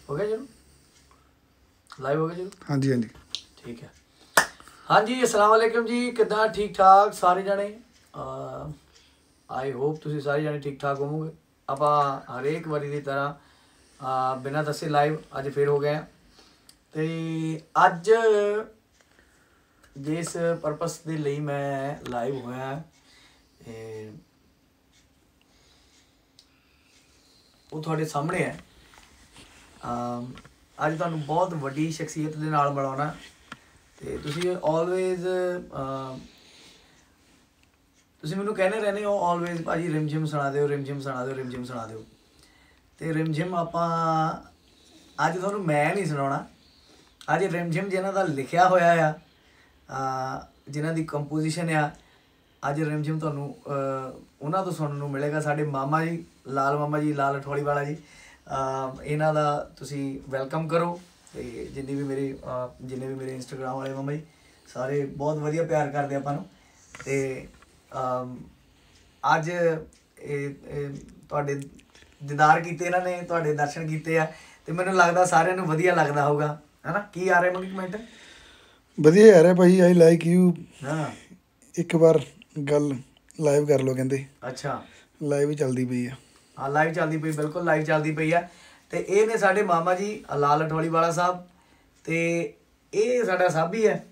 हो गया चलो लाइव हो गया चलो हाँ जी हाँ जी ठीक है। हाँ जी अस्सलाम वालेकुम जी किदा ठीक ठाक सारे जने आई होप तुसी सारे जने ठीक ठाक होवोगे। ਆਪਾਂ ਹਰੇਕ ਵਾਰੀ ਦੀ ਤਰ੍ਹਾਂ ਬਿਨਾਂ ਦੱਸੇ ਲਾਈਵ ਅੱਜ ਫਿਰ ਹੋ ਗਏ ਆ ਤੇ ਅੱਜ ਜਿਸ ਪਰਪਸ ਦੇ ਲਈ ਮੈਂ ਲਾਈਵ ਹੋਇਆ ਉਹ ਤੁਹਾਡੇ ਸਾਹਮਣੇ ਹੈ। ਅੱਜ ਤੁਹਾਨੂੰ ਬਹੁਤ ਵੱਡੀ ਸ਼ਖਸੀਅਤ ਦੇ ਨਾਲ ਮਿਲਾਉਣਾ ਤੇ ਤੁਸੀਂ ਆਲਵੇਜ਼ ਤੁਸੀਂ ਮੈਨੂੰ ਕਹਿੰਦੇ ਰਹਿੰਦੇ ਹੋ ਆਲਵੇਜ਼ ਭਾਜੀ ਰਿਮਝਿਮ ਸੁਣਾ ਦਿਓ ਰਿਮਝਿਮ ਸੁਣਾ ਦਿਓ ਰਿਮਝਿਮ ਸੁਣਾ ਦਿਓ ਤੇ ਰਿਮਝਿਮ ਆਪਾਂ ਅੱਜ ਤੁਹਾਨੂੰ ਮੈਂ ਨਹੀਂ ਸੁਣਾਉਣਾ। ਅੱਜ ਰਿਮਝਿਮ ਜਿਹਨਾਂ ਦਾ ਲਿਖਿਆ ਹੋਇਆ ਆ ਜਿਨ੍ਹਾਂ ਦੀ ਕੰਪੋਜੀਸ਼ਨ ਆ ਅੱਜ ਰਿਮਝਿਮ ਤੁਹਾਨੂੰ ਉਹਨਾਂ ਤੋਂ ਸੁਣਨ ਨੂੰ ਮਿਲੇਗਾ। ਸਾਡੇ ਮਾਮਾ ਜੀ ਲਾਲ ਅਠਵਾਲੀ ਵਾਲਾ ਜੀ ਇਹਨਾਂ ਦਾ ਤੁਸੀਂ ਵੈਲਕਮ ਕਰੋ ਤੇ ਜਿੰਨੇ ਵੀ ਮੇਰੇ ਇੰਸਟਾਗ੍ਰਾਮ ਵਾਲੇ ਮਾਮਾ ਜੀ ਸਾਰੇ ਬਹੁਤ ਵਧੀਆ ਪਿਆਰ ਕਰਦੇ ਆਪਾਂ ਨੂੰ ਤੇ ਅੱਜ ਤੁਹਾਡੇ ਦੀਦਾਰ ਕੀਤੇ ਇਹਨਾਂ ਨੇ ਤੁਹਾਡੇ ਦਰਸ਼ਨ ਕੀਤੇ ਆ ਤੇ ਮੈਨੂੰ ਲੱਗਦਾ ਸਾਰਿਆਂ ਨੂੰ ਵਧੀਆ ਲੱਗਦਾ ਹੋਊਗਾ ਹੈਨਾ। ਕੀ ਆ ਰਿਹਾ ਮੰਗੀ ਕਮੈਂਟ ਵਧੀਆ ਆ ਰਿਹਾ ਭਾਈ ਆਈ ਲਾਈਕ ਯੂ। ਹਾਂ ਇੱਕ ਵਾਰ ਗੱਲ ਲਾਈਵ ਕਰ ਲਓ ਕਹਿੰਦੇ। ਅੱਛਾ ਲਾਈਵ ਹੀ ਚੱਲਦੀ ਪਈ ਆ। ਹਾਂ ਲਾਈਵ ਚੱਲਦੀ ਪਈ ਬਿਲਕੁਲ ਲਾਈਵ ਚੱਲਦੀ ਪਈ ਆ ਤੇ ਇਹ ਨੇ ਸਾਡੇ ਮਾਮਾ ਜੀ ਲਾਲ ਅਠਵਾਲੀ ਵਾਲਾ ਸਾਹਿਬ ਤੇ ਇਹ ਸਾਡਾ ਸਾਬੀ ਹੈ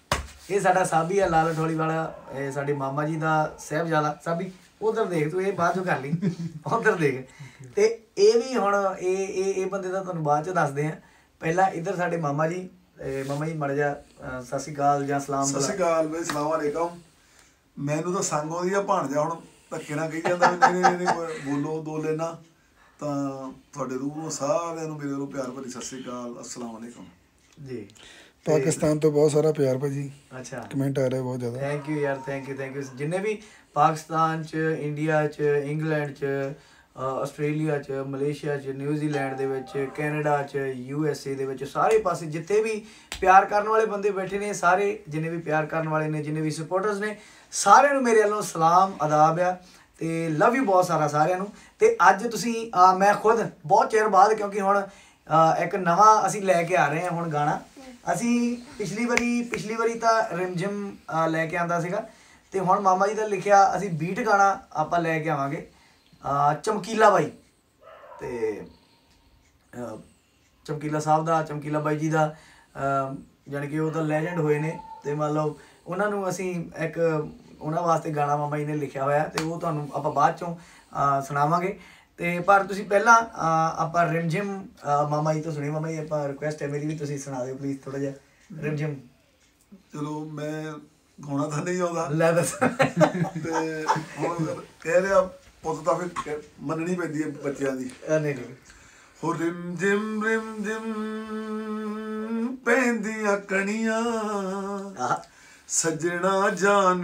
ਲਾਲ ਅਠਵਾਲੀ ਵਾਲਾ ਸਾਡੇ ਮਾਮਾ ਜੀ ਦਾ ਸਾਹਿਬਜ਼ਾਦਾ ਸਾਬੀ ਉਧਰ ਦੇਖ ਤੂੰ ਇਹ ਬਾਅਦ ਚੋਂ ਕਰ ਲਈ ਉਧਰ ਦੇਖ ਤੇ ਇਹ ਵੀ ਹੁਣ ਇਹ ਬੰਦੇ ਦਾ ਤੁਹਾਨੂੰ ਬਾਅਦ ਚ ਦੱਸਦੇ ਆ। ਪਹਿਲਾਂ ਇੱਧਰ ਸਾਡੇ ਮਾਮਾ ਜੀ ਮੜ ਜਾ ਸਤਿ ਸ਼੍ਰੀ ਅਕਾਲ ਜਾਂ ਸਲਾਮ। ਸਤਿ ਸ਼੍ਰੀ ਅਕਾਲ ਬਈ ਸਲਾਮ ਅਲੈਕਮ। ਮੈਨੂੰ ਤਾਂ ਸੰਗ ਆਉਂਦੀ ਆ ਭਾਣਜਾ ਹੁਣ ਧੱਕੇ ਨਾਲ ਕਹੀ ਜਾਂਦਾ ਨਹੀਂ ਬੋਲੋ ਦੋ ਲੈਣਾ ਤਾਂ ਤੁਹਾਡੇ ਰੂਹ ਨੂੰ ਸਾਰਿਆਂ ਨੂੰ ਮੇਰੇ ਵੱਲੋਂ ਪਿਆਰ ਭਰੀ ਸਤਿ ਸ਼੍ਰੀ ਅਕਾਲ अस्सलाम वालेकुम ਜੀ। ਪਾਕਿਸਤਾਨ ਤੋਂ ਬਹੁਤ ਸਾਰਾ ਪਿਆਰ ਭਾਜੀ। ਅੱਛਾ ਕਮੈਂਟ ਆ ਰਿਹਾ ਬਹੁਤ ਜ਼ਿਆਦਾ। ਥੈਂਕ ਯੂ ਯਾਰ ਥੈਂਕ ਯੂ ਜਿੰਨੇ ਵੀ ਪਾਕਿਸਤਾਨ 'ਚ ਇੰਡੀਆ 'ਚ ਇੰਗਲੈਂਡ 'ਚ ਆਸਟ੍ਰੇਲੀਆ 'ਚ ਮਲੇਸ਼ੀਆ 'ਚ ਨਿਊਜ਼ੀਲੈਂਡ ਦੇ ਵਿੱਚ ਕੈਨੇਡਾ 'ਚ USA ਦੇ ਵਿੱਚ ਸਾਰੇ ਪਾਸੇ ਜਿੱਥੇ ਵੀ ਪਿਆਰ ਕਰਨ ਵਾਲੇ ਬੰਦੇ ਬੈਠੇ ਨੇ ਸਾਰੇ ਜਿੰਨੇ ਵੀ ਪਿਆਰ ਕਰਨ ਵਾਲੇ ਨੇ ਜਿੰਨੇ ਵੀ ਸਪੋਰਟਰਸ ਨੇ ਸਾਰਿਆਂ ਨੂੰ ਮੇਰੇ ਵੱਲੋਂ ਸਲਾਮ ਆਦਾਬ ਆ ਤੇ ਲਵ ਯੂ ਬਹੁਤ ਸਾਰਾ ਸਾਰਿਆਂ ਨੂੰ। ਤੇ ਅੱਜ ਤੁਸੀਂ ਮੈਂ ਖੁਦ ਬਹੁਤ ਚਿਰ ਬਾਅਦ ਕਿਉਂਕਿ ਹੁਣ ਇੱਕ ਨਵਾਂ ਅਸੀਂ ਲੈ ਕੇ ਆ ਰਹੇ ਹਾਂ ਹੁਣ ਗਾਣਾ। ਅਸੀਂ ਪਿਛਲੀ ਵਾਰੀ ਤਾਂ ਰਿਮਝਿਮ ਲੈ ਕੇ ਆਂਦਾ ਸੀਗਾ ਤੇ ਹੁਣ ਮਾਮਾ ਜੀ ਦਾ ਲਿਖਿਆ ਅਸੀਂ ਬੀਟ ਗਾਣਾ ਆਪਾਂ ਲੈ ਕੇ ਆਵਾਂਗੇ ਚਮਕੀਲਾ ਬਾਈ ਤੇ ਚਮਕੀਲਾ ਸਾਹਿਬ ਦਾ ਚਮਕੀਲਾ ਬਾਈ ਜੀ ਦਾ ਜਾਣੀ ਕਿ ਉਹ ਤਾਂ ਲੈਜੈਂਡ ਹੋਏ ਨੇ ਤੇ ਮੰਨ ਲਓ ਉਹਨਾਂ ਨੂੰ ਅਸੀਂ ਇੱਕ ਉਹਨਾਂ ਵਾਸਤੇ ਗਾਣਾ ਮਾਮਾ ਜੀ ਨੇ ਲਿਖਿਆ ਹੋਇਆ ਤੇ ਉਹ ਤੁਹਾਨੂੰ ਆਪਾਂ ਬਾਅਦ ਚੋਂ ਸੁਣਾਵਾਂਗੇ ਤੇ ਪਰ ਤੁਸੀਂ ਪਹਿਲਾਂ ਆਪਾਂ ਰਿਮਝਿਮ ਮਾਮਾ ਜੀ ਤੋਂ ਸੁਣੀ। ਮਾਮਾ ਜੀ ਆਪਾਂ ਰਿਕੁਐਸਟ ਹੈ ਮੇਰੀ ਵੀ ਤੁਸੀਂ ਸੁਣਾ ਦਿਓ ਪਲੀਜ਼ ਥੋੜਾ ਜਿਹਾ ਰਿਮਝਿਮ। ਚਲੋ ਮੈਂ ਗਾਉਣਾ ਤਾਂ ਨਹੀਂ ਆਉਂਦਾ ਲੈ ਦੱਸ ਤੇ ਹੁਣ ਕਹਿ ਰਿਹਾ ਪੁੱਤ ਤਾਂ ਫਿਰ ਮੰਨਣੀ ਪੈਂਦੀ ਹੈ ਬੱਚਿਆਂ ਦੀ। ਨਹੀਂ ਹੋ ਰਿਮਝਿਮ ਪੈਂਦੀਆਂ ਕਣੀਆਂ ਸੱਜਣਾ ਜਾਨ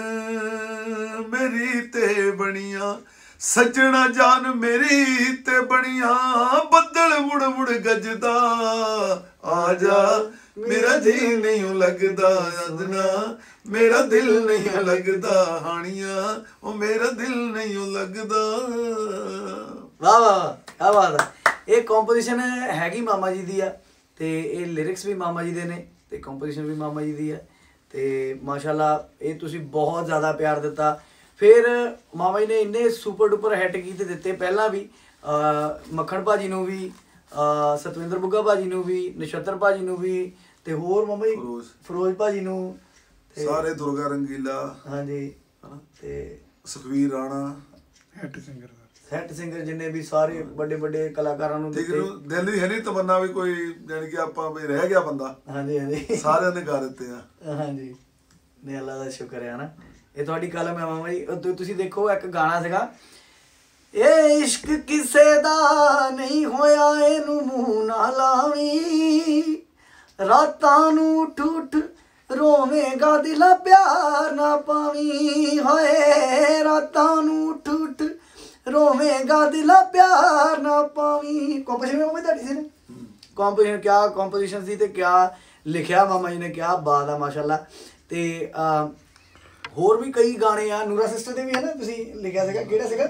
ਮੇਰੀ ਤੇ ਬਣੀਆਂ ਸੱਜਣਾ ਜਾਨ ਮੇਰੀ ਤੇ ਬਣੀਆਂ ਬੱਦਲ ਮੁੜ ਗੱਜਦਾ ਆ ਜਾ ਮੇਰਾ ਜੀ ਨਹੀਂ ਲੱਗਦਾ ਅਦਨਾ ਮੇਰਾ ਦਿਲ ਨਹੀਂ ਲੱਗਦਾ ਹਾਣੀਆਂ ਉਹ ਮੇਰਾ ਦਿਲ ਨਹੀਂ ਲੱਗਦਾ। ਵਾਹ ਵਾਹ ਕੀ ਬਾਤ ਹੈ। ਇਹ ਕੰਪੋਜੀਸ਼ਨ ਹੈਗੀ ਮਾਮਾ ਜੀ ਦੀ ਆ ਤੇ ਇਹ ਲਿਰਿਕਸ ਵੀ ਮਾਮਾ ਜੀ ਦੇ ਨੇ ਤੇ ਕੰਪੋਜੀਸ਼ਨ ਵੀ ਮਾਮਾ ਜੀ ਦੀ ਆ ਤੇ ਮਾਸ਼ਾਅੱਲਾ ਇਹ ਤੁਸੀਂ ਬਹੁਤ ਜ਼ਿਆਦਾ ਪਿਆਰ ਦਿੱਤਾ। ਫਿਰ ਮਾਮਾ ਜੀ ਨੇ ਇੰਨੇ ਸੁਪਰ ਡੁਪਰ ਹਿੱਟ ਗੀਤ ਦਿੱਤੇ ਪਹਿਲਾਂ ਵੀ ਮੱਖਣ ਭਾਜੀ ਨੂੰ ਵੀ ਸਤਵਿੰਦਰ ਬੁੱਗਾ ਭਾਜੀ ਨੂੰ ਵੀ ਨਛੱਤਰ ਭਾਜੀ ਨੂੰ ਵੀ ਤੇ ਹੋਰ ਮਾਮਾ ਜੀ ਫਿਰੋਜ਼ ਭਾਜੀ ਨੂੰ ਸਾਰੇ ਦੁਰਗਾ ਰੰਗੀਲਾ ਹਾਂਜੀ ਤੇ ਸੁਖਵੀਰ ਰਾਣਾ ਹਿੱਟ ਸਿੰਗਰ ਜਿੰਨੇ ਵੀ ਸਾਰੇ ਵੱਡੇ ਕਲਾਕਾਰਾਂ ਨੂੰ ਦਿੱਤੇ। ਦਿਲ ਦੀ ਹੈ ਨਹੀਂ ਤਮੰਨਾ ਵੀ ਕੋਈ ਜਾਣੀ ਕਿ ਆਪਾਂ ਵੀ ਰਹਿ ਗਿਆ ਬੰਦਾ। ਹਾਂਜੀ ਸਾਰਿਆਂ ਨੇ ਗਾ ਦਿੱਤੇ ਆ। ਹਾਂਜੀ ਨੇ ਅੱਲਾ ਦਾ ਸ਼ੁਕਰ ਹੈ ਨਾ। ਇਹ ਤੁਹਾਡੀ ਕਲਮ ਹੈ ਮਾਮਾ ਜੀ। ਤੁਸੀਂ ਦੇਖੋ ਇੱਕ ਗਾਣਾ ਸੀਗਾ ਇਹ ਇਸ਼ਕ ਕਿਸੇ ਦਾ ਨਹੀਂ ਹੋਇਆ ਇਹਨੂੰ ਮੂੰਹ ਨਾ ਲਾਵੀਂ ਰਾਤਾਂ ਨੂੰ ਉੱਠ ਰੋਵੇਂਗਾ ਦਿਲ ਪਿਆਰ ਨਾ ਪਾਵੀਂ ਹੋਏ ਰਾਤਾਂ ਨੂੰ ਉੱਠ ਰੋਵੇਂਗਾ ਦਿਲ ਪਿਆਰ ਨਾ ਪਾਵੀਂ। ਕੰਪੋਜੀਸ਼ਨ ਮਾਮਾ ਤੁਹਾਡੀ ਸੀ ਕੰਪੋਜੀਸ਼ਨ ਕਿਆ ਕੰਪੋਜੀਸ਼ਨ ਸੀ ਤੇ ਕਿਆ ਲਿਖਿਆ ਮਾਮਾ ਜੀ ਨੇ ਕਿਆ ਬਾਤ ਆ ਮਾਸ਼ਾਅੱਲਾ। ਤੇ ਹੋਰ ਵੀ ਕਈ ਗਾਣੇ ਆ ਨੂਰਾ ਸਿਸਟਰ ਦੇ ਵੀ ਹੈ ਨਾ ਤੁਸੀਂ ਲਿਖਿਆ ਸੀਗਾ ਕਿਹੜਾ ਸੀਗਾ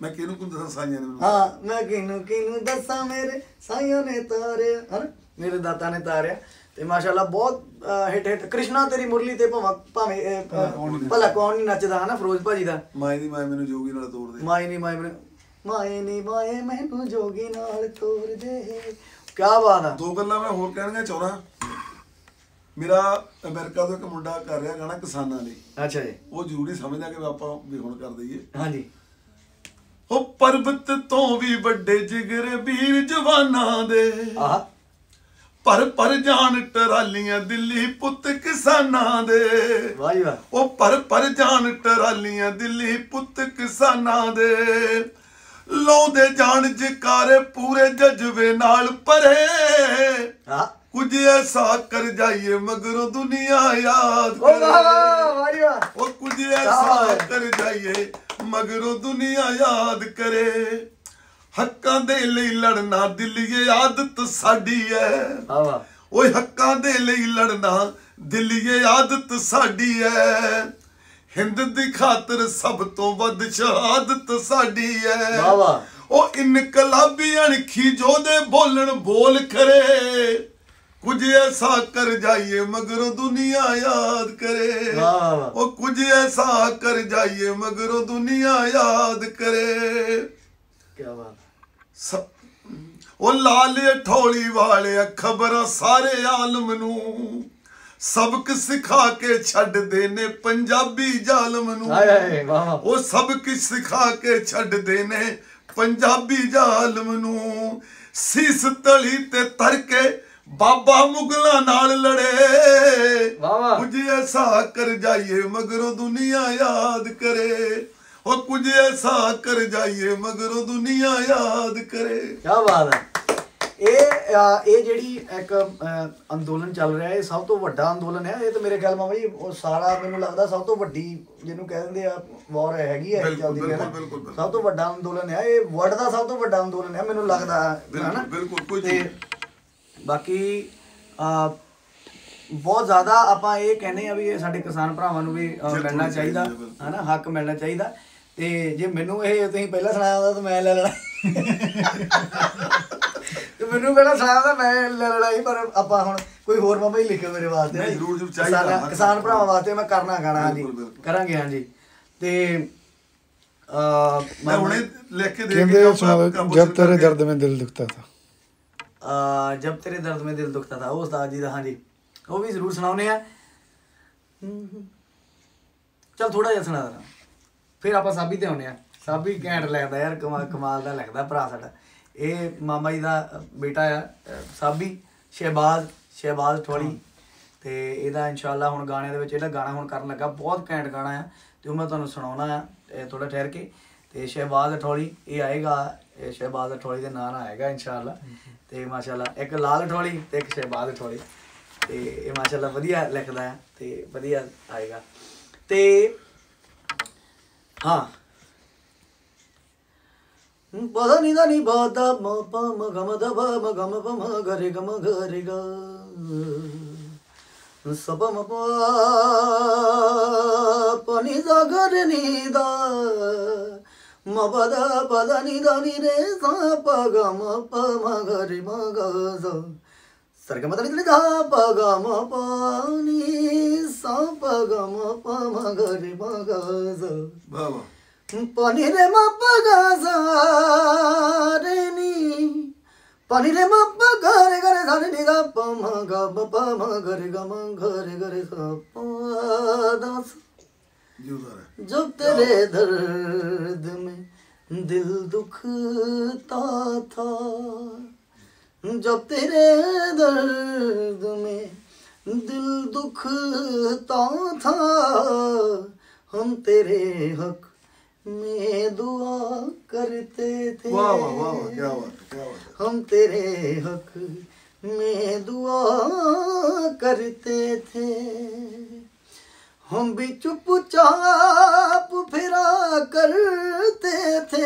ਮੈਂ ਕਿਹਨੂੰ ਦੱਸਾਂ ਸਾਈਆਂ ਨੇ ਮੈਨੂੰ ਹਾਂ ਮੈਂ ਕਿਹਨੂੰ ਦੱਸਾਂ ਮੇਰੇ ਸਾਈਆਂ ਨੇ ਤਾਰਿਆ ਹਨ ਮੇਰੇ ਦਾਤਾ ਨੇ ਤਾਰਿਆ ਤੇ ਮਾਸ਼ਾਅੱਲਾ ਬਹੁਤ ਹਿੱਟ ਕ੍ਰਿਸ਼ਨਾ ਤੇਰੀ ਮੁਰਲੀ ਤੇ ਭਾਵੇਂ ਭਲਾ ਕੌਣ ਨਹੀਂ ਨੱਚਦਾ ਹਨਾ ਫਿਰੋਜ਼ ਭਾਜੀ ਦਾ ਮਾਏ ਦੀ ਮਾਏ ਮੈਨੂੰ ਜੋਗੀ ਨਾਲ ਤੋੜ ਦੇ ਮਾਏ ਨੀ ਮਾਏ ਮੈਨੂੰ ਜੋਗੀ ਨਾਲ ਤੋੜ ਦੇ ਕੀ ਬਾਤ ਆ। ਦੋ ਗੱਲਾਂ ਮੈਂ ਹੋਰ ਕਹਿਣੀਆਂ ਚਾਹੁੰਦਾ ਮੇਰਾ ਅਮਰੀਕਾ ਤੋਂ ਇੱਕ ਮੁੰਡਾ ਕਰ ਰਿਹਾ ਗਾਣਾ ਕਿਸਾਨਾਂ ਲਈ ਅੱਛਾ ਜੀ ਉਹ ਜ਼ਰੂਰੀ ਸਮਝਦਾ ਕਿ ਆਪਾਂ ਵੀ ਹੁਣ ਕਰ ਦਈਏ ਹਾਂਜੀ ਉਹ ਪਰਬਤ ਤੋਂ ਵੀ ਵੱਡੇ ਜਿਗਰੇ ਵੀਰ ਜਵਾਨਾਂ ਦੇ ਆਹ ਪਰ ਜਾਣ ਟਰਾਲੀਆਂ ਦਿੱਲੀ ਪੁੱਤ ਕਿਸਾਨਾਂ ਦੇ ਵਾਹ ਜੀ ਵਾਹ ਉਹ ਪਰ ਜਾਣ ਟਰਾਲੀਆਂ ਦਿੱਲੀ ਪੁੱਤ ਕਿਸਾਨਾਂ ਦੇ ਲਾਉਂਦੇ ਜਾਣ ਜਕਾਰੇ ਪੂਰੇ ਜਜ਼ਬੇ ਨਾਲ ਪਰੇ ਆਹ ਕੁਝ ਐਸਾ ਕਰ ਜਾਈਏ ਮਗਰੋਂ ਦੁਨੀਆ ਯਾਦ ਓ ਵਾਹ ਕਰੇ ਵਾਹ ਜੀ ਵਾਹ ਉਹ ਕੁਝ ਐਸਾ ਕਰ ਜਾਈਏ ਮਗਰੋਂ ਦੁਨੀਆ ਯਾਦ ਕਰੇ ਹੱਕਾਂ ਦੇ ਲਈ ਲੜਨਾ ਦਿੱਲੀਏ ਆਦਤ ਸਾਡੀ ਐ ਵਾਹ ਵਾਹ ਓਏ ਹੱਕਾਂ ਦੇ ਲਈ ਲੜਨਾ ਦਿੱਲੀਏ ਆਦਤ ਸਾਡੀ ਐ ਹਿੰਦ ਦੀ ਖਾਤਰ ਸਭ ਤੋਂ ਵੱਧ ਸ਼ਹਾਦਤ ਸਾਡੀ ਐ ਵਾਹ ਵਾਹ ਉਹ ਇਨਕਲਾਬੀ ਅਣਖੀ ਜੋਦੇ ਬੋਲਣ ਬੋਲ ਕਰੇ ਕੁਝ ਐਸਾ ਕਰ ਜਾਈਏ ਮਗਰੋਂ ਦੁਨੀਆ ਯਾਦ ਕਰੇ ਵਾਹ ਵਾਹ ਉਹ ਕੁਝ ਐਸਾ ਕਰ ਜਾਈਏ ਮਗਰੋਂ ਦੁਨੀਆ ਯਾਦ ਕਰੇ ਕੀ ਬਾਤ ਉਹ ਲਾਲੇ ਠੋਲੀ ਵਾਲੇ ਖਬਰਾਂ ਸਾਰੇ ਆਲਮ ਨੂੰ ਸਬਕ ਸਿਖਾ ਕੇ ਛੱਡਦੇ ਨੇ ਪੰਜਾਬੀ ਜ਼ਾਲਮ ਨੂੰ ਹਾਏ ਹਾਏ ਵਾਹ ਵਾਹ ਉਹ ਸਬਕ ਸਿਖਾ ਕੇ ਛੱਡਦੇ ਨੇ ਪੰਜਾਬੀ ਜ਼ਾਲਮ ਨੂੰ ਸੀਸ ਤਲੀ ਤੇ ਧਰ ਕੇ ਬਾਬਾ ਮੁਗਲਾਂ ਨਾਲ ਲੜੇ ਵਾਹ ਵਾਹ ਕੁਝ ਐਸਾ ਕਰ ਜਾਈਏ ਮਗਰੋਂ ਦੁਨੀਆ ਯਾਦ ਕਰੇ ਉਹ ਕੁਝ ਐਸਾ ਕਰ ਜਾਈਏ ਮਗਰੋਂ ਦੁਨੀਆ ਯਾਦ ਕਰੇ ਕੀ ਬਾਤ ਹੈ। ਇਹ ਜਿਹੜੀ ਇੱਕ ਅੰਦੋਲਨ ਚੱਲ ਰਿਹਾ ਇਹ ਸਭ ਤੋਂ ਵੱਡਾ ਅੰਦੋਲਨ ਹੈ ਇਹ ਤਾਂ ਮੇਰੇ ਖਿਆਲ ਮਾਮਾ ਜੀ ਉਹ ਸਾਰਾ ਮੈਨੂੰ ਲੱਗਦਾ ਸਭ ਤੋਂ ਵੱਡੀ ਜਿਹਨੂੰ ਕਹਿ ਦਿੰਦੇ ਆ ਵਾਰ ਹੈਗੀ ਹੈ ਚੱਲਦੀ ਹੈ ਨਾ ਸਭ ਤੋਂ ਵੱਡਾ ਅੰਦੋਲਨ ਹੈ ਇਹ ਵਰਲਡ ਦਾ ਸਭ ਤੋਂ ਵੱਡਾ ਅੰਦੋਲਨ ਹੈ ਮੈਨੂੰ ਲੱਗਦਾ ਹੈ ਨਾ ਤੇ ਬਾਕੀ ਬਹੁਤ ਜ਼ਿਆਦਾ ਆਪਾਂ ਇਹ ਕਹਿੰਦੇ ਆ ਵੀ ਇਹ ਸਾਡੇ ਕਿਸਾਨ ਭਰਾਵਾਂ ਨੂੰ ਵੀ ਮਿਲਣਾ ਚਾਹੀਦਾ ਹੈ ਨਾ ਹੱਕ ਮਿਲਣਾ ਚਾਹੀਦਾ ਤੇ ਜੇ ਮੈਨੂੰ ਇਹ ਤੁਸੀਂ ਪਹਿਲਾਂ ਸੁਣਾਇਆ ਹੁੰਦਾ ਤਾਂ ਮੈਂ ਲੈ ਲੈਣਾ ਤੇ ਮੈਨੂੰ ਪਹਿਲਾਂ ਸੁਣਾਇਆ ਤਾਂ ਮੈਂ ਲੈ ਲੈਣਾ ਸੀ ਪਰ ਆਪਾਂ ਹੁਣ ਕੋਈ ਹੋਰ ਮਾਮਾ ਹੀ ਲਿਖਿਓ ਮੇਰੇ ਵਾਸਤੇ ਕਿਸਾਨ ਭਰਾਵਾਂ ਵਾਸਤੇ ਮੈਂ ਕਰਨਾ ਗਾਣਾ ਹਾਂਜੀ ਕਰਾਂਗੇ ਹਾਂਜੀ ਤੇ ਮੈਂ ਹੁਣੇ ਲਿਖ ਕੇ ਦੇ ਕਹਿੰਦੇ ਸੁਣਾ ਜਬ ਤੇਰੇ ਦਰਦ में दिल दुखता था जब तेरे दर्द में दिल दुखता था ਉਹ ਉਸਤਾਦ ਜੀ ਦਾ ਹਾਂਜੀ ਉਹ ਵੀ ਜ਼ਰੂਰ ਸੁਣਾਉਨੇ ਆ ਚਲ ਥੋੜਾ ਜਿਹਾ ਸੁਣਾ ਦੇਣਾ ਫਿਰ ਆਪਾਂ ਸਾਬੀ ਤੇ ਆਉਨੇ ਆ ਸਾਬੀ ਘੈਂਟ ਲਿਖਦਾ ਯਾਰ ਕਮਾਲ ਦਾ ਲਿਖਦਾ ਭਰਾ ਸਾਡਾ ਇਹ ਮਾਮਾ ਜੀ ਦਾ ਬੇਟਾ ਆ ਸਾਬੀ ਸ਼ਹਿਬਾਜ਼ ਠੋਲੀ ਤੇ ਇਹਦਾ ਇਨਸ਼ਾਅੱਲਾ ਹੁਣ ਗਾਣਿਆਂ ਦੇ ਵਿੱਚ ਇਹਦਾ ਗਾਣਾ ਹੁਣ ਕਰਨ ਲੱਗਾ ਬਹੁਤ ਘੈਂਟ ਗਾਣਾ ਆ ਤੇ ਉਹ ਮੈਂ ਤੁਹਾਨੂੰ ਸੁਣਾਉਣਾ ਆ ਥੋੜਾ ਠਹਿਰ ਕੇ ਤੇ ਸ਼ਹਿਬਾਜ਼ ਠੋਲੀ ਇਹ ਆਏਗਾ ਇਹ ਸ਼ਹਿਬਾਜ਼ ਠੋਲੀ ਦੇ ਨਾਂ ਨਾਲ ਆਏਗਾ ਇਨਸ਼ਾਅੱਲਾ ਤੇ ਮਾਸ਼ਾਅੱਲਾ ਇੱਕ ਲਾਲ ਠੋਲੀ ਤੇ ਇੱਕ ਸ਼ਹਿਬਾਜ਼ ਠੋਲੀ ਤੇ ਇਹ ਮਾਸ਼ਾਅੱਲਾ ਵਧੀਆ ਲਿਖਦਾ ਹੈ ਤੇ ਵਧੀਆ ਆਏਗਾ ਤੇ ਹਾਂ ਪਦਾ ਨੀ ਦਾ ਨੀ ਬਾਦਾ ਮ ਪ ਮ ਗ ਮ ਦ ਬ ਮ ਗ ਮ ਪ ਮ ਗ ਰੇ ਗ ਮ ਗ ਰੇ ਗ ਸ ਪ ਮ ਪ ਪ ਨੀ ਦ ਗ ਰੇ ਨੀ ਦ ਮ ਪ ਦ ਪ ਦ ਨੀ ਦ ਨੀ ਰੇ ਸ ਪ ग म प म ग रे म ग स सरग म द नी द प ग म प नी स प ग म प म ग रे म ग स ਵਾਹ ਵਾਹ pani re ma pa ga sa re ni pani re ma pa ga re ga re sa re ni ga pa ma ga pa ma ga re ga ma ga re sa pa da jab tere dard mein dil dukhta tha jab tere dard mein dil dukhta tha hum tere haq में दुआ करते थे वाह वाह वाह क्या बात हम तेरे हक में दुआ करते थे हम भी चुपचाप फिरा करते थे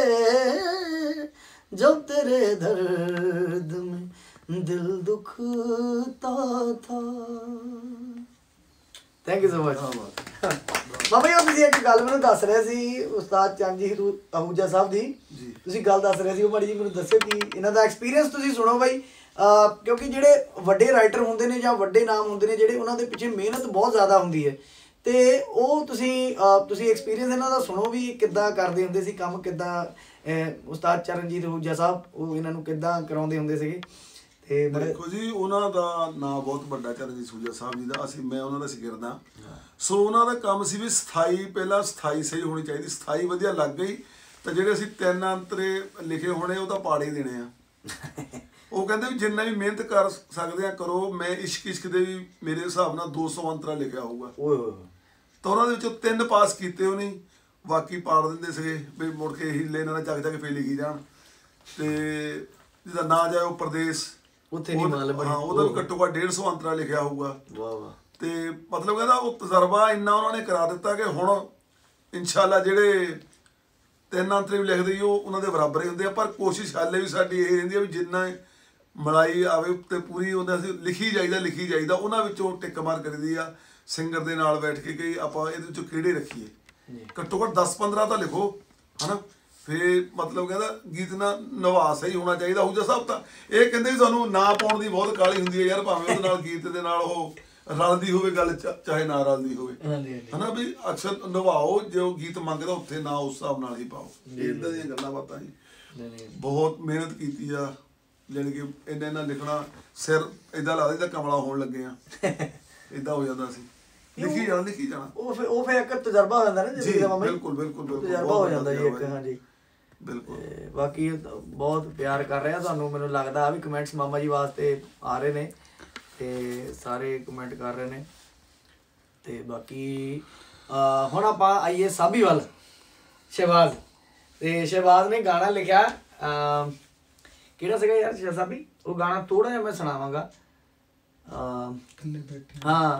जब तेरे दर्द में दिल दुखता था thank you so much Baba ji ਉਹ ਤੁਸੀਂ ਇੱਕ ਗੱਲ ਮੈਨੂੰ ਦੱਸ ਰਹੇ ਸੀ ਉਸਤਾਦ ਚਰਨਜੀਤ ਅਹੂਜਾ ਸਾਹਿਬ ਦੀ ਤੁਸੀਂ ਗੱਲ ਦੱਸ ਰਹੇ ਸੀ ਉਹ ਮਾੜੀ ਜੀ ਮੈਨੂੰ ਦੱਸਿਓ ਕਿ ਇਹਨਾਂ ਦਾ ਐਕਸਪੀਰੀਅੰਸ ਤੁਸੀਂ ਸੁਣੋ ਬਾਈ ਕਿਉਂਕਿ ਜਿਹੜੇ ਵੱਡੇ ਰਾਈਟਰ ਹੁੰਦੇ ਨੇ ਜਾਂ ਵੱਡੇ ਨਾਮ ਹੁੰਦੇ ਨੇ ਜਿਹੜੇ ਉਹਨਾਂ ਦੇ ਪਿੱਛੇ ਮਿਹਨਤ ਬਹੁਤ ਜ਼ਿਆਦਾ ਹੁੰਦੀ ਹੈ ਤੇ ਉਹ ਤੁਸੀਂ ਐਕਸਪੀਰੀਅੰਸ ਇਹਨਾਂ ਦਾ ਸੁਣੋ ਵੀ ਕਿੱਦਾਂ ਕਰਦੇ ਹੁੰਦੇ ਸੀ ਕੰਮ ਕਿੱਦਾਂ ਉਸਤਾਦ ਚਰਨਜੀਤ ਅਹੂਜਾ ਸਾਹਿਬ ਉਹ ਇਹਨਾਂ ਨੂੰ ਕਿੱਦਾਂ ਕਰਾਉਂਦੇ ਹੁੰਦੇ ਸੀਗੇ ਤੇ ਦੇਖੋ ਜੀ ਉਹਨਾਂ ਦਾ ਨਾਂ ਬਹੁਤ ਵੱਡਾ ਚਰਨਜੀਤ ਅਹੂਜਾ ਸਾਹਿਬ ਜੀ ਦਾ ਮੈਂ ਉਹਨਾਂ ਦਾ ਸ਼ਾਗਿਰਦ ਹਾਂ ਸੋ ਉਹਨਾਂ ਦਾ ਕੰਮ ਸੀ ਵੀ ਸਥਾਈ ਪਹਿਲਾਂ ਸਥਾਈ ਸਹੀ ਹੋਣੀ ਚਾਹੀਦੀ ਸਥਾਈ ਵਧੀਆ ਲੱਗ ਗਈ ਤਾਂ ਜਿਹੜੇ ਅਸੀਂ 3 ਅੰਤਰੇ ਲਿਖੇ ਹੋਣੇ ਉਹ ਤਾਂ ਪਾੜੇ ਦੇਣੇ ਆ ਉਹ ਕਹਿੰਦੇ ਵੀ ਜਿੰਨਾ ਵੀ ਮਿਹਨਤ ਕਰ ਸਕਦੇ ਆ ਕਰੋ ਮੈਂ ਇਸ਼ਕ ਦੇ ਵੀ ਮੇਰੇ ਹਿਸਾਬ ਨਾਲ 200 ਅੰਤਰਾ ਲਿਖਿਆ ਹੋਊਗਾ ਤਾਂ ਉਹਨਾਂ ਦੇ ਵਿੱਚੋਂ 3 ਪਾਸ ਕੀਤੇ ਉਹ ਨਹੀਂ ਬਾਕੀ ਪਾੜ ਦਿੰਦੇ ਸੀਗੇ ਵੀ ਮੁੜ ਕੇ ਹੀਲੇ ਇਹਨਾਂ ਨੇ ਚੱਕ ਫੇਰ ਲਿਖੀ ਜਾਣ ਤੇ ਜਿਹਦਾ ਨਾ ਜਾਏ ਉਹ ਪ੍ਰਦੇਸ਼ ਉੱਥੇ ਨਹੀਂ ਮਾਲ ਬਣੀ ਹਾਂ ਉਹਦਾ ਵੀ ਘੱਟੋ ਘੱਟ 150 ਅੰਤਰਾ ਲਿਖਿਆ ਹੋਊਗਾ ਵਾਹ ਵਾਹ ਤੇ ਮਤਲਬ ਕਹਿੰਦਾ ਉਹ ਤਜਰਬਾ ਇੰਨਾ ਉਹਨਾਂ ਨੇ ਕਰਾ ਦਿੱਤਾ ਕਿ ਹੁਣ ਇਨਸ਼ਾਅੱਲਾ ਜਿਹੜੇ 3 ਅੰਤਰੇ ਵੀ ਲਿਖਦੇ ਉਹ ਉਹਨਾਂ ਦੇ ਬਰਾਬਰ ਹੀ ਹੁੰਦੇ ਆ ਪਰ ਕੋਸ਼ਿਸ਼ ਹਾਲੇ ਵੀ ਸਾਡੀ ਇਹ ਰਹਿੰਦੀ ਆ ਵੀ ਜਿੰਨਾ ਮਲਾਈ ਆਵੇ ਤੇ ਪੂਰੀ ਉਹਦਾ ਅਸੀਂ ਲਿਖੀ ਜਾਈਦਾ ਉਹਨਾਂ ਵਿੱਚੋਂ ਟਿੱਕ ਮਾਰ ਕਰੀਦੀ ਆ ਸਿੰਗਰ ਦੇ ਨਾਲ ਬੈਠ ਕੇ ਕਿ ਆਪਾਂ ਇਹਦੇ ਵਿੱਚੋਂ ਕਿਹੜੇ ਰੱਖੀਏ ਘੱਟੋ ਘੱਟ 10-15 ਤਾਂ ਲਿਖੋ ਹਨਾ ਫੇਰ ਮਤਲਬ ਕਹਿੰਦਾ ਗੀਤ ਨਾਲ ਨਿਵਾਸ ਸਹੀ ਹੋਣਾ ਚਾਹੀਦਾ ਅਹੂਜਾ ਸਾਹਿਬ ਤਾਂ ਇਹ ਕਹਿੰਦੇ ਵੀ ਤੁਹਾਨੂੰ ਨਾ ਪਾਉਣ ਦੀ ਬਹੁਤ ਕਾਹਲੀ ਹੁੰਦੀ ਹੈ ਯਾਰ ਭਾਵੇਂ ਉਹਦੇ ਨਾਲ ਗੀਤ ਦੇ ਨਾਲ ਉਹ ਰਲਦੀ ਹੋਵੇ ਗੱਲ ਚਾਹੇ ਨਾ ਰਲਦੀ ਹੋਵੇ ਹਨਾ ਵੀ ਅਕਸਰ ਨਿਭਾਓ ਜੋ ਗੀਤ ਮੰਗਦਾ ਉੱਥੇ ਨਾ ਉਸ ਹਿਸਾਬ ਨਾਲ ਹੀ ਪਾਓ ਇਦਾਂ ਦੀਆਂ ਗੱਲਾਂ ਬਾਤਾਂ ਜੀ ਬਹੁਤ ਮਿਹਨਤ ਕੀਤੀ ਆ ਜਾਣੀ ਕਿ ਇੰਨਾ ਲਿਖਣਾ ਸਿਰ ਏਦਾਂ ਲੱਗਦਾ ਜਿੱਦਾਂ ਕਮਲਾ ਹੋਣ ਲੱਗੇ ਆ ਏਦਾਂ ਹੋ ਜਾਂਦਾ ਸੀ ਲਿਖੀ ਜਾਣਾ ਉਹ ਫਿਰ ਇੱਕ ਤਜਰਬਾ ਹੋ ਜਾਂਦਾ ਨਾ ਜੀ ਬਿਲਕੁਲ ਤਜਰਬਾ ਹੋ ਜਾਂਦਾ ਜੀ ਇੱਕ ਹਾਂਜੀ ਬਿਲਕੁਲ ਬਾਕੀ ਬਹੁਤ ਪਿਆਰ ਕਰ ਰਿਹਾ ਤੁਹਾਨੂੰ ਮੈਨੂੰ ਲੱਗਦਾ ਆ ਵੀ ਕਮੈਂਟਸ ਮਾਮਾ ਜੀ ਵਾਸਤੇ ਆ ਰਹੇ ਨੇ ਤੇ ਸਾਰੇ ਕਮੈਂਟ ਕਰ ਰਹੇ ਨੇ ਤੇ ਬਾਕੀ ਹੁਣ ਆਪਾਂ ਆਈਏ ਸਾਬੀ ਵੱਲ ਸ਼ਹਿਬਾਜ਼ ਤੇ ਸ਼ਹਿਬਾਜ਼ ਨੇ ਗਾਣਾ ਲਿਖਿਆ ਕਿਹੜਾ ਸੀਗਾ ਯਾਰ ਸਾਬੀ ਉਹ ਗਾਣਾ ਥੋੜਾ ਜਿਹਾ ਮੈਂ ਸੁਣਾਵਾਂਗਾ ਹਾਂ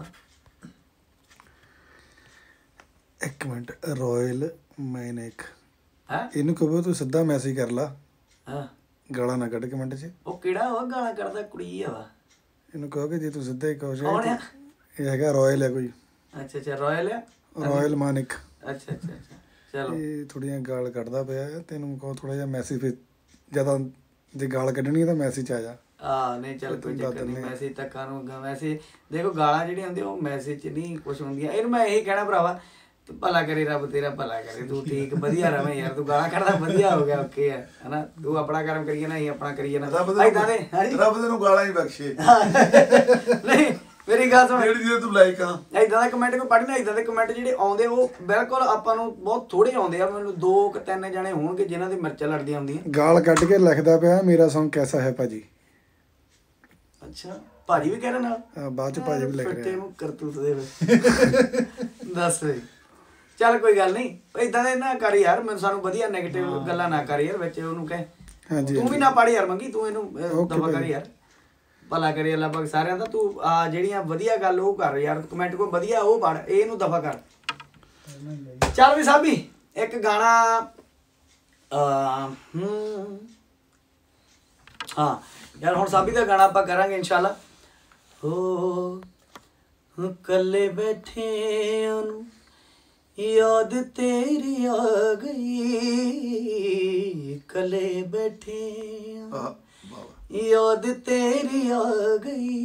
ਇੱਕ ਮਿੰਟ ਰਾਇਲ ਮੈਨਿਕ ਇਹਨੂੰ ਕਹੋ ਤੂੰ ਸਿੱਧਾ ਮੈਸੇਜ ਕਰ ਲਾ ਹਾਂ ਗਾਲਾਂ ਨਾ ਕੱਢ ਕਮੈਂਟ 'ਚ ਉਹ ਕਿਹੜਾ ਉਹ ਗਾਲਾਂ ਕੱਢਦਾ ਕੁੜੀ ਆ ਵਾ ਇਹਨੂੰ ਕਹੋ ਕਿ ਜੇ ਤੂੰ ਸਿੱਧਾ ਹੀ ਕਹੋ ਕੌਣ ਆ ਇਹ ਹੈਗਾ ਰਾਇਲ ਹੈ ਕੋਈ ਅੱਛਾ ਰਾਇਲ ਆ ਰਾਇਲ ਮਾਨਿਕ ਅੱਛਾ ਚਲੋ ਇਹ ਥੋੜੀਆਂ ਗਾਲ ਕੱਢਦਾ ਪਿਆ ਤੈਨੂੰ ਕਹੋ ਥੋੜਾ ਜਿਹਾ ਮੈਸੇਜ ਫਿਰ ਜਿਆਦਾ ਜੇ ਗਾਲ ਕੱਢਣੀ ਹੈ ਤਾਂ ਮੈਸੇਜ 'ਚ ਆ ਜਾ ਨਹੀਂ ਚੱਲ ਕੋਈ ਚੱਕਰ ਨਹੀਂ ਮੈਸੇਜ ਤੱਕ ਨੂੰ ਮੈਸੇਜ ਦੇਖੋ ਗਾਲਾਂ ਜਿਹੜੀਆਂ ਹੁੰਦੀਆਂ ਉਹ ਮੈਸੇਜ 'ਚ ਨਹੀਂ ਕੁਛ ਹੁੰਦੀਆਂ ਇਹਨੂੰ ਮੈਂ ਇਹੀ ਕਹਿਣਾ ਭਰਾਵਾ ਤੂੰ ਭਲਾ ਕਰੇ ਰੱਬ ਤੇਰਾ ਭਲਾ ਕਰੇ ਤੂੰ ਠੀਕ ਵਧੀਆ ਰਵੇਂ ਯਾਰ ਤੂੰ ਗਾਲਾਂ ਕੱਢਦਾ ਵਧੀਆ ਹੋ ਗਿਆ ਓਕੇ ਹੈ ਹਨਾ ਤੂੰ ਆਪਣਾ ਕਰਮ ਕਰੀਏ ਨਾ ਅਸੀਂ ਆਪਣਾ ਕਰੀਏ ਨਾ ਏਦਾਂ ਦੇ ਰੱਬ ਤੈਨੂੰ ਗਾਲਾਂ ਹੀ ਬਖਸ਼ੇ ਨਹੀਂ ਮੇਰੀ ਗੱਲ ਸੁਣ ਜਿਹੜੀ ਤੂੰ ਲਾਈਕ ਆ ਏਦਾਂ ਦਾ ਕਮੈਂਟ ਕੋਈ ਪੜ੍ਹਨਾ ਏਦਾਂ ਦੇ ਕਮੈਂਟ ਜਿਹੜੇ ਆਉਂਦੇ ਉਹ ਬਿਲਕੁਲ ਆਪਾਂ ਨੂੰ ਬਹੁਤ ਥੋੜੇ ਆਉਂਦੇ ਆ ਮੈਨੂੰ 2-3 ਜਣੇ ਹੋਣਗੇ ਜਿਨ੍ਹਾਂ ਦੀ ਮਿਰਚਾਂ ਲੜਦੀਆਂ ਹੁੰਦੀਆਂ ਗਾਲ ਕੱਢ ਕੇ ਲਿਖਦਾ ਪਿਆ ਮੇਰਾ ਸੌਂਗ ਕੈਸਾ ਹੈ ਭਾਜੀ ਅੱਛਾ ਭਾਜੀ ਵੀ ਕਹਿ ਰਹੇ ਨਾਲ ਬਾਅਦ ਚ ਭਾਜੀ ਵੀ ਲਿਖ ਰਿਹਾ ਤੈਨੂੰ ਕਰਤੂਤ ਦੇ ਦੱਸ ਚੱਲ ਕੋਈ ਗੱਲ ਨਹੀਂ ਏਦਾਂ ਦੇ ਨਾ ਕਰ ਯਾਰ ਮੈਨੂੰ ਸਾਨੂੰ ਵਧੀਆ ਨੈਗੇਟਿਵ ਗੱਲਾਂ ਨਾ ਕਰ ਯਾਰ ਵਿੱਚ ਉਹਨੂੰ ਕਹਿ ਤੂੰ ਵੀ ਨਾ ਪੜ ਯਾਰ ਮੰਗੀ ਤੂੰ ਇਹਨੂੰ ਦਫਾ ਕਰ ਯਾਰ ਭਲਾ ਕਰੇ ਅੱਲਾ ਪਾਕ ਸਾਰਿਆਂ ਦਾ ਤੂੰ ਜਿਹੜੀਆਂ ਵਧੀਆ ਗੱਲ ਉਹ ਕਰ ਯਾਰ ਕਮੈਂਟ ਕੋਈ ਵਧੀਆ ਉਹ ਪੜ ਇਹਨੂੰ ਦਫਾ ਕਰ ਚੱਲ ਵੀ ਸਾਬੀ ਇੱਕ ਗਾਣਾ ਹਾਂ ਯਾਰ ਹੁਣ ਸਾਬੀ ਦਾ ਗਾਣਾ ਆਪਾਂ ਕਰਾਂਗੇ ਇਨਸ਼ਾਅੱਲਾ ਹੋ ਕੱਲੇ ਬੈਠੇ ਉਹਨੂੰ याद तेरी आ गई कले बैठे याद तेरी आ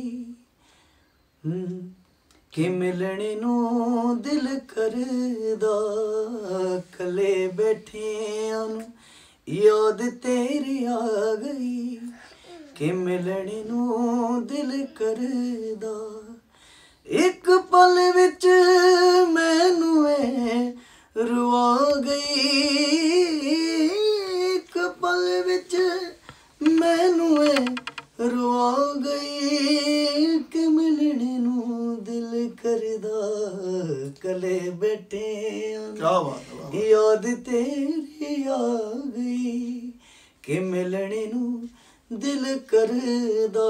गई कि मिलने नू दिल करदा कले बैठे याद तेरी आ गई कि मिलने नू दिल करदा एक पल विच मैनू रुआ गई एक पल विच मैनू रुआ गई कि मिलने नू दिल करदा कले बैठे क्या बात है याद तेरी आ गई कि मिलने नू दिल करदा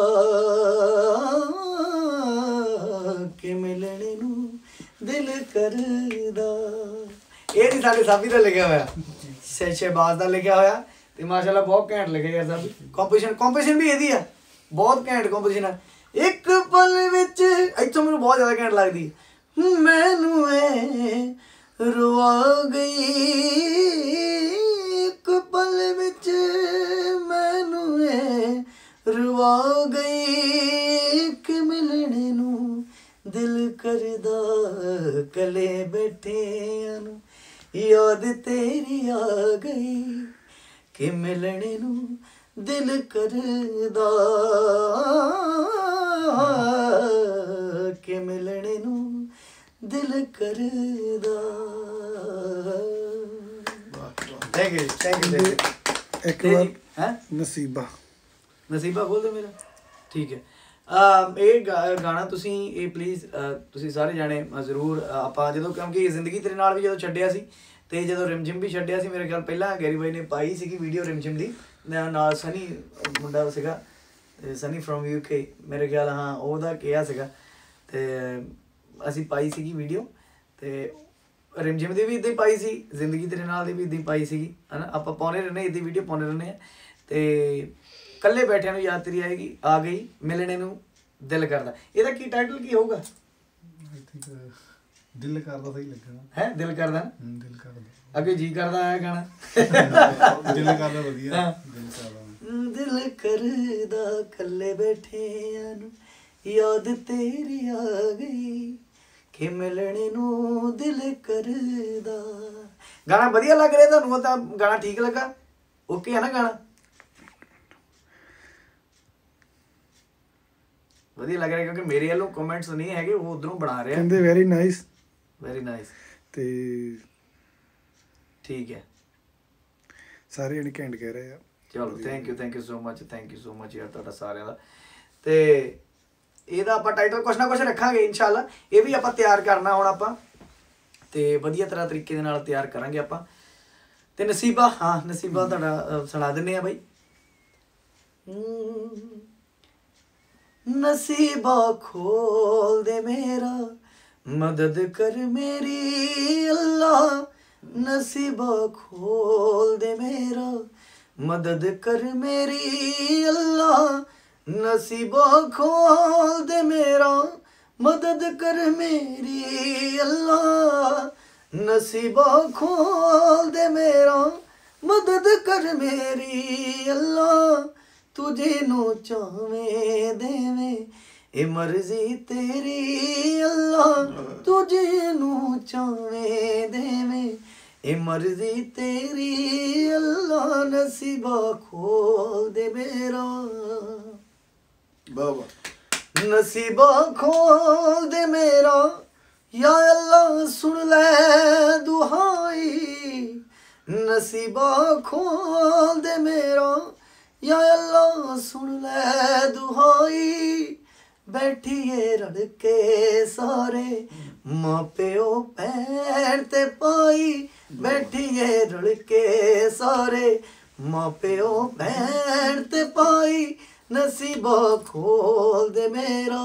कि मिलने नू दिल करदा ਇਹ ਨਹੀਂ ਸਾਡੇ ਸਾਬੀ ਦਾ ਲਿਖਿਆ ਹੋਇਆ ਸ਼ਹਿਬਾਜ਼ ਦਾ ਲਿਖਿਆ ਹੋਇਆ ਤੇ ਮਾਸ਼ਾਅੱਲਾ ਬਹੁਤ ਘੈਂਟ ਲਿਖਿਆ ਯਾਰ ਸਾਬੀ ਕੰਪੋਜੀਸ਼ਨ ਵੀ ਇਹਦੀ ਆ ਬਹੁਤ ਘੈਂਟ ਕੰਪੋਜੀਸ਼ਨ ਆ ਇੱਕ ਪਲ ਵਿੱਚ ਇੱਥੋਂ ਮੈਨੂੰ ਬਹੁਤ ਜ਼ਿਆਦਾ ਘੈਂਟ ਲੱਗਦੀ ਮੈਨੂੰ ਰਵਾ ਗਈ ਇੱਕ ਪਲ ਵਿੱਚ ਮੈਨੂੰ ਇਹ ਰਵਾ ਗਈ ਕਿ ਮਿਲਣੇ ਨੂੰ ਦਿਲ ਕਰਦਾ ਕਲੇ ਬੈਠਿਆਂ ਨੂੰ ਯਾਦ ਤੇਰੀ ਆ ਗਈ ਕਿ ਮਿਲਣੇ ਨੂੰ ਦਿਲ ਕਰਦਾ ਕਿ ਮਿਲਣੇ ਨੂੰ ਦਿਲ ਕਰਦਾ। ਥੈਂਕ ਯੂ ਇੱਕ ਵਾਰ ਹੈ ਨਸੀਬਾ ਨਸੀਬਾ ਬੋਲ ਦੇ ਮੇਰਾ ਠੀਕ ਹੈ। ਇਹ ਗਾਣਾ ਤੁਸੀਂ ਇਹ ਪਲੀਜ਼ ਤੁਸੀਂ ਸਾਰੇ ਜਾਣੇ ਜ਼ਰੂਰ ਆਪਾਂ ਜਦੋਂ ਕਿਉਂਕਿ ਜ਼ਿੰਦਗੀ ਤੇਰੇ ਨਾਲ ਵੀ ਜਦੋਂ ਛੱਡਿਆ ਸੀ ਤੇ ਜਦੋਂ ਰਿਮਝਿਮ ਵੀ ਛੱਡਿਆ ਸੀ ਮੇਰੇ ਖਿਆਲ ਪਹਿਲਾਂ ਗੈਰੀ ਬਾਈ ਨੇ ਪਾਈ ਸੀਗੀ ਵੀਡੀਓ ਰਿਮਝਿਮ ਦੀ ਨਾਲ ਸਨੀ ਮੁੰਡਾ ਸੀਗਾ ਸਨੀ ਫਰੋਮ UK ਮੇਰੇ ਖਿਆਲ ਹਾਂ ਉਹਦਾ ਕਿਹਾ ਸੀਗਾ ਤੇ ਅਸੀਂ ਪਾਈ ਸੀਗੀ ਵੀਡੀਓ ਤੇ ਰਿਮਝਿਮ ਦੀ ਵੀ ਇੱਦਾਂ ਹੀ ਪਾਈ ਸੀ ਜ਼ਿੰਦਗੀ ਤੇਰੇ ਨਾਲ ਦੀ ਵੀ ਇੱਦਾਂ ਹੀ ਪਾਈ ਸੀਗੀ ਹਨਾ ਆਪਾਂ ਪਾਉਂਦੇ ਰਹਿੰਦੇ ਇੱਦਾਂ ਵੀਡੀਓ ਪਾਉਂਦੇ ਰਹਿੰਦੇ ਆ ਤੇ ਕੱਲੇ ਬੈਠਿਆਂ ਨੂੰ ਯਾਦ ਤੇਰੀ ਆਏਗੀ ਆ ਗਈ ਮਿਲਣੇ ਨੂੰ ਦਿਲ ਕਰਦਾ। ਇਹਦਾ ਕੀ ਟਾਈਟਲ ਕੀ ਹੋਊਗਾ? ਆਈ ਥਿੰਕ ਦਿਲ ਕਰਦਾ ਸਹੀ ਲੱਗਣਾ ਹੈ ਦਿਲ ਕਰਦਾ ਦਿਲ ਕਰਦਾ ਅੱਗੇ ਜੀ ਕਰਦਾ ਆਇਆ ਗਾਣਾ ਦਿਲ ਕਰਦਾ ਵਧੀਆ ਦਿਲ ਕਰਦਾ ਕੱਲੇ ਬੈਠਿਆਂ ਨੂੰ ਯਾਦ ਤੇਰੀ ਆ ਗਈ ਕਿ ਮਿਲਣੇ ਨੂੰ ਦਿਲ ਕਰਦਾ। ਗਾਣਾ ਵਧੀਆ ਲੱਗ ਰਿਹਾ ਤੁਹਾਨੂੰ? ਉਹ ਤਾਂ ਗਾਣਾ ਠੀਕ ਲੱਗਾ ਓਕੇ ਹੈ ਨਾ ਗਾਣਾ ਵਧੀਆ ਲੱਗ ਰਿਹਾ ਕਿਉਂਕਿ ਮੇਰੇ ਵੱਲੋਂ ਕਮੈਂਟਸ ਨਹੀਂ ਹੈਗੇ ਉਹ ਉਧਰੋਂ ਬਣਾ ਰਿਹਾ ਕਹਿੰਦੇ ਵੈਰੀ ਨਾਈਸ ਤੇ ਠੀਕ ਹੈ ਸਾਰੇ ਜਣੇ ਘੈਂਟ ਕਹਿ ਰਹੇ ਆ। ਚਲੋ ਥੈਂਕ ਯੂ ਸੋ ਮਚ ਯਾਰ ਤੁਹਾਡਾ ਸਾਰਿਆਂ ਦਾ। ਤੇ ਇਹਦਾ ਆਪਾਂ ਟਾਈਟਲ ਕੁਛ ਨਾ ਕੁਛ ਰੱਖਾਂਗੇ ਇਨਸ਼ਾਅੱਲਾ ਇਹ ਵੀ ਆਪਾਂ ਤਿਆਰ ਕਰਨਾ ਹੁਣ ਆਪਾਂ ਤੇ ਵਧੀਆ ਤਰ੍ਹਾਂ ਤਰੀਕੇ ਦੇ ਨਾਲ ਤਿਆਰ ਕਰਾਂਗੇ ਆਪਾਂ। ਤੇ ਨਸੀਬਾ ਹਾਂ ਨਸੀਬਾ ਤੁਹਾਡਾ ਸੁਣਾ ਦਿੰਨੇ ਆ ਬਾਈ। नसीबा खोल दे मेरा मदद कर मेरी अल्लाह नसीबा खोल दे मेरा मदद कर मेरी अल्लाह नसीबा खोल दे मेरा मदद कर मेरी अल्लाह नसीबा खोल दे मेरा मदद कर मेरी अल्लाह तुझे नो चावे देवे ए मर्जी तेरी अल्लाह तुझे नो चावे देवे ए मर्जी तेरी अल्लाह नसीबा खोल दे मेरा बाबा नसीबा खोल दे मेरा या अल्लाह सुन ले दुहाई नसीबा खोल दे मेरा या अल्लाह सुन ले दुहाई बैठिए रड़ के सारे माँ प्यो पैर ते पाई बैठिए रड़ के सारे माँ प्यो पैर ते पाई नसीबा खोल दे मेरा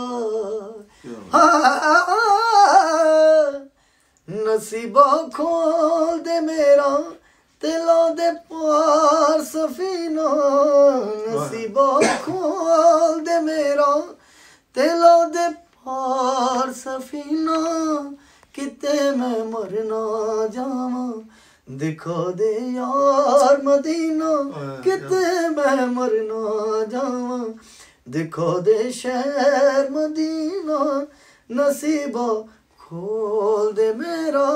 नसीबा खोल दे मेरा दिलों दे पार सफीना नसीबा खोल दे मेरा दिलों दे पार सफीना किते मैं मरना जावा दिखा दे यार मदीना किते मैं मरना जावा दिखा दे शहर मदीना नसीबा खोल दे मेरा।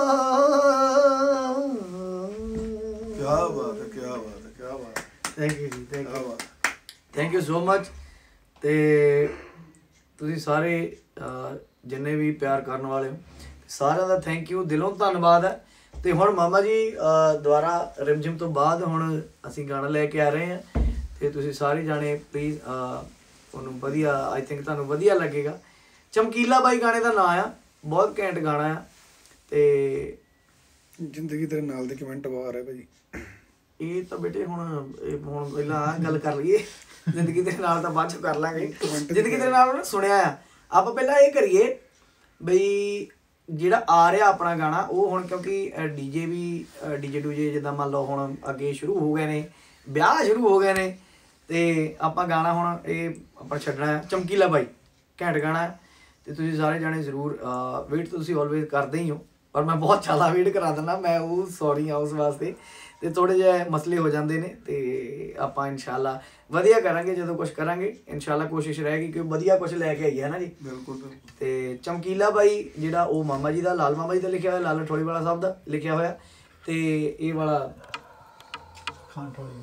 क्या बात है थैंक यू जी थैंक यू सो मच। ਤੇ ਤੁਸੀਂ ਸਾਰੇ ਜਿੰਨੇ ਵੀ ਪਿਆਰ ਕਰਨ ਵਾਲੇ ਹੋ ਸਾਰਿਆਂ ਦਾ ਥੈਂਕ ਯੂ ਦਿਲੋਂ ਧੰਨਵਾਦ ਹੈ। ਤੇ ਹੁਣ ਮਾਮਾ ਜੀ ਦੁਆਰਾ ਰਿਮਝਿਮ ਤੋਂ ਬਾਅਦ ਹੁਣ ਅਸੀਂ ਗਾਣਾ ਲੈ ਕੇ ਆ ਰਹੇ ਹਾਂ ਤੇ ਤੁਸੀਂ ਸਾਰੇ ਜਾਣੇ ਪਲੀਜ਼ ਉਹਨੂੰ ਵਧੀਆ ਆਈ ਥਿੰਕ ਤੁਹਾਨੂੰ ਵਧੀਆ ਲੱਗੇਗਾ। ਚਮਕੀਲਾ ਬਾਈ ਗਾਣੇ ਦਾ ਨਾਂ ਆ ਬਹੁਤ ਘੈਂਟ ਗਾਣਾ ਆ ਤੇ ਜ਼ਿੰਦਗੀ ਤੇਰੇ ਨਾਲ ਦੇ ਕਮੈਂਟ ਆ ਰਹੇ ਭਾਜੀ। ਇਹ ਤਾਂ ਬੇਟੇ ਹੁਣ ਪਹਿਲਾਂ ਆਹ ਗੱਲ ਕਰ ਲਈਏ ਜ਼ਿੰਦਗੀ ਦੇ ਨਾਲ ਤਾਂ ਬਾਅਦ ਚ ਕਰ ਲਾਂਗੇ। ਜ਼ਿੰਦਗੀ ਦੇ ਨਾਲ ਉਹਨੇ ਸੁਣਿਆ ਆ ਆਪਾਂ ਪਹਿਲਾਂ ਇਹ ਕਰੀਏ ਬਈ ਜਿਹੜਾ ਆ ਰਿਹਾ ਆਪਣਾ ਗਾਣਾ ਉਹ ਹੁਣ ਕਿਉਂਕਿ ਡੀਜੇ ਵੀ ਡੀਜੇ ਡੂਜੇ ਜਿੱਦਾਂ ਮੰਨ ਲਓ ਹੁਣ ਅੱਗੇ ਸ਼ੁਰੂ ਹੋ ਗਏ ਨੇ ਵਿਆਹ ਸ਼ੁਰੂ ਹੋ ਗਏ ਨੇ ਤੇ ਆਪਾਂ ਗਾਣਾ ਹੁਣ ਇਹ ਆਪਾਂ ਛੱਡਣਾ ਹੈ ਚਮਕੀਲਾ ਬਾਈ ਘੈਂਟ ਗਾਣਾ ਹੈ ਤੇ ਤੁਸੀਂ ਸਾਰੇ ਜਾਣੇ ਜ਼ਰੂਰ ਵੇਟ ਤੁਸੀਂ ਆਲਵੇਜ਼ ਕਰਦੇ ਹੀ ਹੋ ਪਰ ਮੈਂ ਬਹੁਤ ਜ਼ਿਆਦਾ ਵੇਟ ਕਰਾ ਦਿੰਦਾ, ਮੈਂ ਉਹ ਸੌਰੀ ਆ ਉਸ ਵਾਸਤੇ। ਤੇ ਥੋੜੇ ਜਿਹੇ ਮਸਲੇ ਹੋ ਜਾਂਦੇ ਨੇ ਤੇ ਆਪਾਂ ਇਨਸ਼ਾਅੱਲਾ ਵਧੀਆ ਕਰਾਂਗੇ। ਜਦੋਂ ਕੁਝ ਕਰਾਂਗੇ ਇਨਸ਼ਾਅੱਲਾ ਕੋਸ਼ਿਸ਼ ਰਹੇਗੀ ਕਿ ਵਧੀਆ ਕੁਝ ਲੈ ਕੇ ਆਈਏ, ਹੈ ਨਾ ਜੀ। ਬਿਲਕੁਲ। ਤੇ ਚਮਕੀਲਾ ਬਾਈ ਜਿਹੜਾ ਉਹ ਮਾਮਾ ਜੀ ਦਾ, ਲਾਲ ਮਾਮਾ ਜੀ ਦਾ ਲਿਖਿਆ ਹੋਇਆ, ਲਾਲਾ ਠੋਲੀ ਵਾਲਾ ਸਾਹਿਬ ਦਾ ਲਿਖਿਆ ਹੋਇਆ। ਤੇ ਇਹ ਵਾਲਾ ਖਾਨ ਠੋਲੀ,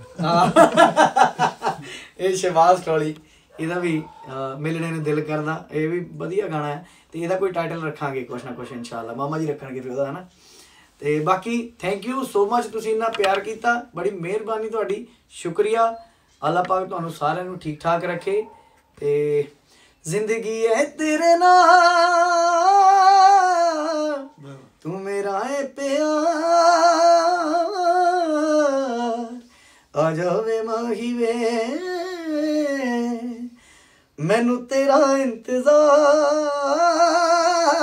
ਇਹ ਸ਼ਹਿਬਾਜ਼ ਠੋਲੀ, ਇਹਦਾ ਵੀ ਮਿਲਣੇ ਨੂੰ ਦਿਲ ਕਰਦਾ, ਇਹ ਵੀ ਵਧੀਆ ਗਾਣਾ ਹੈ। ਤੇ ਇਹਦਾ ਕੋਈ ਟਾਈਟਲ ਰੱਖਾਂਗੇ ਕੁਛ ਨਾ ਕੁਛ ਇਨਸ਼ਾਅੱਲਾ, ਮਾਮਾ ਜੀ ਰੱਖਣਗੇ ਫਿਰ ਉਹਦਾ, ਹੈ ਨਾ। ਤੇ ਬਾਕੀ ਥੈਂਕ ਯੂ ਸੋ ਮਚ, ਤੁਸੀਂ ਇੰਨਾ ਪਿਆਰ ਕੀਤਾ, ਬੜੀ ਮਿਹਰਬਾਨੀ ਤੁਹਾਡੀ, ਸ਼ੁਕਰੀਆ। ਅੱਲਾਹ ਪਾਕ ਤੁਹਾਨੂੰ ਸਾਰਿਆਂ ਨੂੰ ਠੀਕ ਠਾਕ ਰੱਖੇ। ਤੇ ਜ਼ਿੰਦਗੀ ਹੈ ਤੇਰੇ ਨਾਲ, ਤੂੰ ਮੇਰਾ ਹੈ ਪਿਆਰ, ਆ ਜਾਵੇ ਮਾਹੀ ਵੇ ਮੈਨੂੰ ਤੇਰਾ ਇੰਤਜ਼ਾਰ।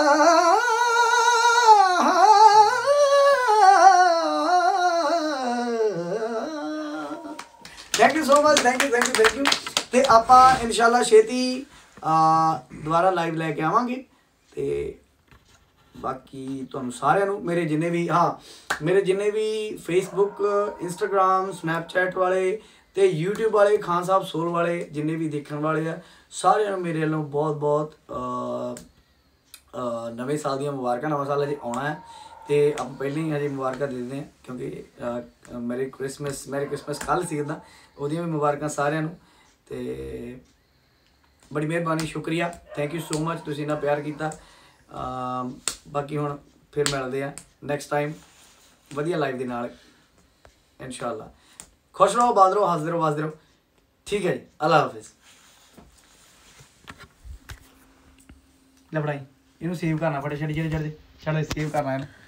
Thank you so much, thank you. ਤੇ ਆਪਾਂ ਇਨਸ਼ਾਅੱਲਾ ਛੇਤੀ ਦੁਬਾਰਾ ਲਾਈਵ ਲੈ ਕੇ ਆਵਾਂਗੇ। ਤੇ ਬਾਕੀ ਤੁਹਾਨੂੰ ਸਾਰਿਆਂ ਨੂੰ ਮੇਰੇ ਜਿੰਨੇ ਵੀ ਫੇਸਬੁੱਕ, ਇੰਸਟਾਗ੍ਰਾਮ, ਸਨੈਪਚੈਟ ਵਾਲੇ ਤੇ YouTube ਵਾਲੇ, ਖਾਨ ਸਾਹਿਬ ਸੋਲ ਵਾਲੇ ਜਿੰਨੇ ਵੀ ਦੇਖਣ ਵਾਲੇ ਆ, ਸਾਰਿਆਂ ਨੂੰ ਮੇਰੇ ਵੱਲੋਂ ਬਹੁਤ ਬਹੁਤ ਨਵੇਂ ਸਾਲ ਦੀਆਂ ਮੁਬਾਰਕਾਂ। ਨਵਾਂ ਸਾਲ ਅਜੇ ਆਉਣਾ ਹੈ ਤੇ ਆਪਾਂ ਪਹਿਲਾਂ ਹੀ ਹਜੇ ਮੁਬਾਰਕਾਂ ਦੇ ਦਿੰਦੇ ਹਾਂ, ਕਿਉਂਕਿ ਮੈਰੀ ਕ੍ਰਿਸਮਸ ਕੱਲ੍ਹ ਸੀ ਇੱਦਾਂ, ਉਹਦੀਆਂ ਵੀ ਮੁਬਾਰਕਾਂ ਸਾਰਿਆਂ ਨੂੰ। ਤੇ ਬੜੀ ਮਿਹਰਬਾਨੀ, ਸ਼ੁਕਰੀਆ, ਥੈਂਕ ਯੂ ਸੋ ਮਚ, ਤੁਸੀਂ ਇੰਨਾ ਪਿਆਰ ਕੀਤਾ। ਬਾਕੀ ਹੁਣ ਫਿਰ ਮਿਲਦੇ ਆ ਨੈਕਸਟ ਟਾਈਮ ਵਧੀਆ ਲਾਈਵ ਦੇ ਨਾਲ ਇਨਸ਼ਾਅੱਲਾ। ਖੁਸ਼ ਰਹੋ, ਆਬਾਦ ਰਹੋ, ਹੱਸਦੇ ਰਹੋ, ਵੱਸਦੇ ਰਹੋ। ਠੀਕ ਹੈ ਜੀ, ਅੱਲਾ ਹਾਫਿਜ਼। ਲੈ ਪੜਾਈ ਇਹਨੂੰ ਸੇਵ ਕਰਨਾ, ਫਟੇ ਛੱਡ ਸੇਵ ਕਰਨਾ ਇਹਨੂੰ।